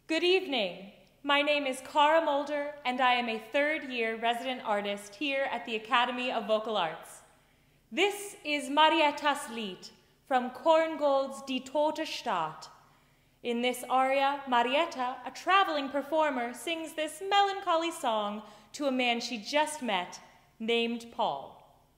Good evening. My name is Cara Mulder, and I am a third-year resident artist here at the Academy of Vocal Arts. This is Marietta's Lied from Korngold's Die Tote Stadt. In this aria, Marietta, a traveling performer, sings this melancholy song to a man she just met named Paul.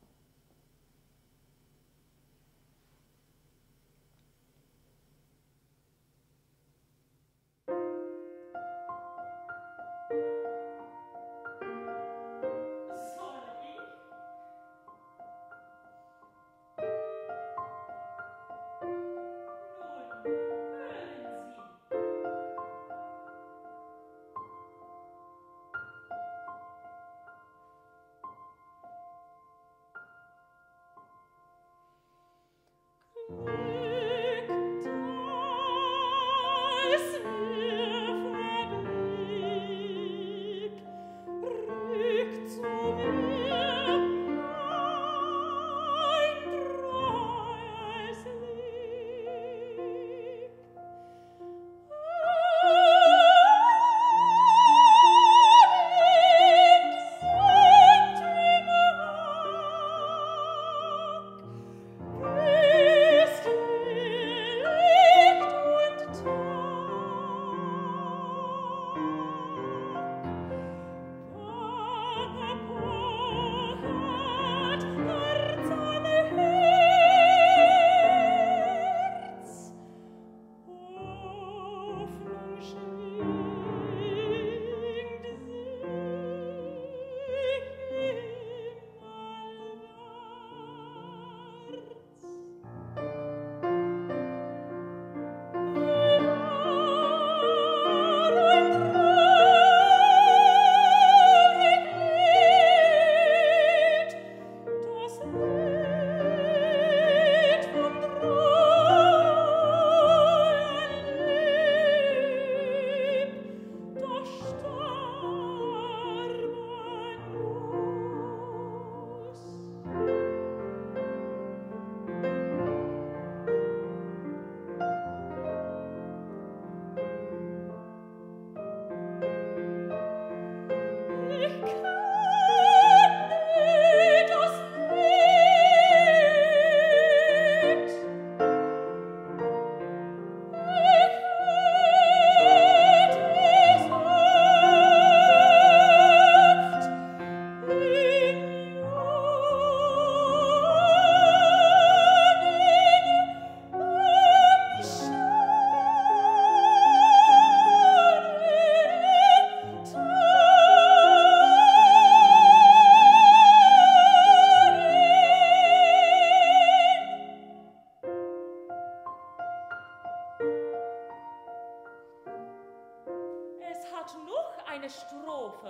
Noch eine Strophe.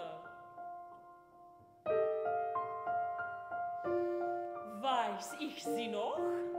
Weiß ich sie noch?